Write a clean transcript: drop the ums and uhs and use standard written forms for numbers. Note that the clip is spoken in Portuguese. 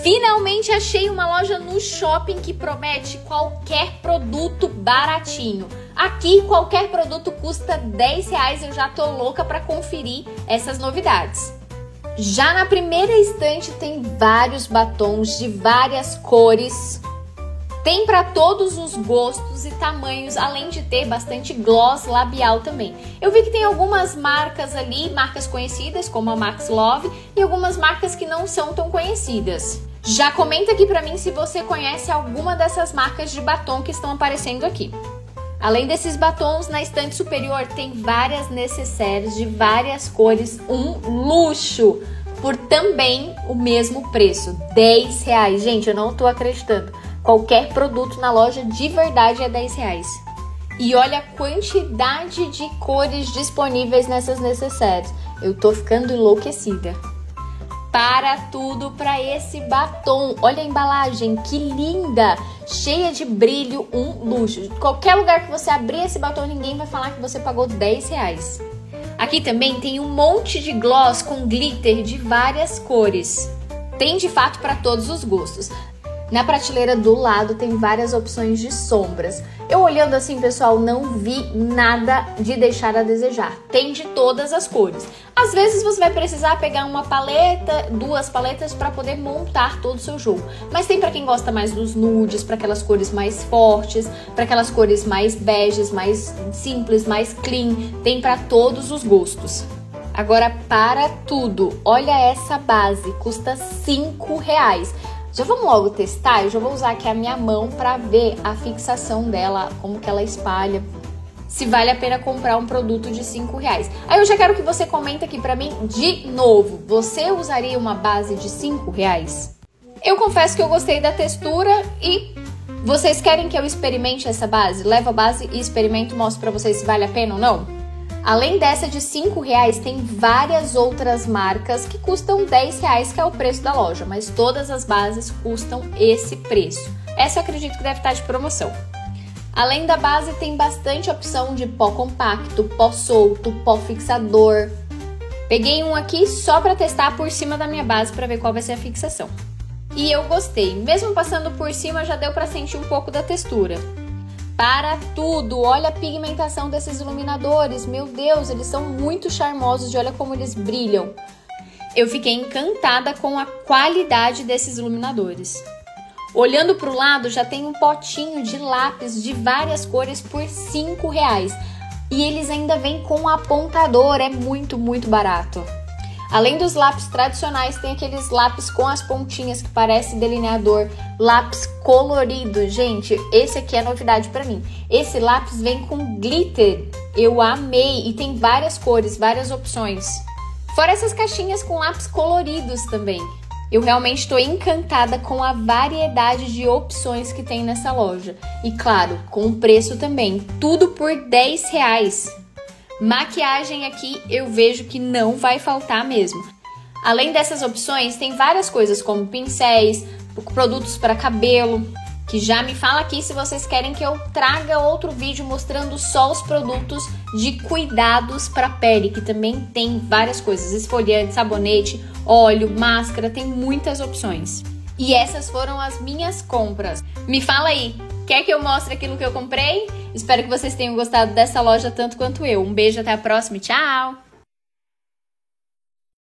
Finalmente achei uma loja no shopping que promete qualquer produto baratinho. Aqui qualquer produto custa R$10, eu já tô louca para conferir essas novidades. Já na primeira estante tem vários batons de várias cores. Tem para todos os gostos e tamanhos, além de ter bastante gloss labial também. Eu vi que tem algumas marcas ali, marcas conhecidas como a Max Love e algumas marcas que não são tão conhecidas. Já comenta aqui para mim se você conhece alguma dessas marcas de batom que estão aparecendo aqui. Além desses batons, na estante superior tem várias necessaires de várias cores, um luxo, por também o mesmo preço, R$10. Gente, eu não tô acreditando. Qualquer produto na loja de verdade é R$10. E olha a quantidade de cores disponíveis nessas necessaires. Eu tô ficando enlouquecida. Para tudo para esse batom. Olha a embalagem, que linda! Cheia de brilho, um luxo. Qualquer lugar que você abrir esse batom, ninguém vai falar que você pagou R$10. Aqui também tem um monte de gloss com glitter de várias cores. Tem de fato para todos os gostos. Na prateleira do lado tem várias opções de sombras. Eu olhando assim, pessoal, não vi nada de deixar a desejar. Tem de todas as cores. Às vezes você vai precisar pegar uma paleta, duas paletas para poder montar todo o seu jogo. Mas tem para quem gosta mais dos nudes, para aquelas cores mais fortes, para aquelas cores mais beges, mais simples, mais clean. Tem para todos os gostos. Agora para tudo, olha essa base, custa R$5. Já vamos logo testar? Eu já vou usar aqui a minha mão para ver a fixação dela, como que ela espalha, se vale a pena comprar um produto de R$5. Aí eu já quero que você comenta aqui para mim de novo, você usaria uma base de R$5? Eu confesso que eu gostei da textura e vocês querem que eu experimente essa base? Levo a base e experimento, mostro para vocês se vale a pena ou não? Além dessa de R$5, tem várias outras marcas que custam R$10, que é o preço da loja, mas todas as bases custam esse preço. Essa eu acredito que deve estar de promoção. Além da base, tem bastante opção de pó compacto, pó solto, pó fixador. Peguei um aqui só para testar por cima da minha base para ver qual vai ser a fixação. E eu gostei, mesmo passando por cima já deu para sentir um pouco da textura. Para tudo, olha a pigmentação desses iluminadores, meu Deus, eles são muito charmosos e olha como eles brilham. Eu fiquei encantada com a qualidade desses iluminadores. Olhando para o lado, já tem um potinho de lápis de várias cores por R$5. E eles ainda vêm com apontador, é muito, muito barato. Além dos lápis tradicionais, tem aqueles lápis com as pontinhas que parece delineador, lápis colorido. Gente, esse aqui é novidade pra mim. Esse lápis vem com glitter, eu amei e tem várias cores, várias opções. Fora essas caixinhas com lápis coloridos também. Eu realmente estou encantada com a variedade de opções que tem nessa loja. E claro, com o preço também, tudo por R$10. Maquiagem aqui eu vejo que não vai faltar mesmo. Além dessas opções, tem várias coisas como pincéis, produtos para cabelo, que já me fala aqui se vocês querem que eu traga outro vídeo mostrando só os produtos de cuidados para pele, que também tem várias coisas, esfoliante, sabonete, óleo, máscara, tem muitas opções. E essas foram as minhas compras. Me fala aí, quer que eu mostre aquilo que eu comprei? Espero que vocês tenham gostado dessa loja tanto quanto eu. Um beijo, até a próxima e tchau!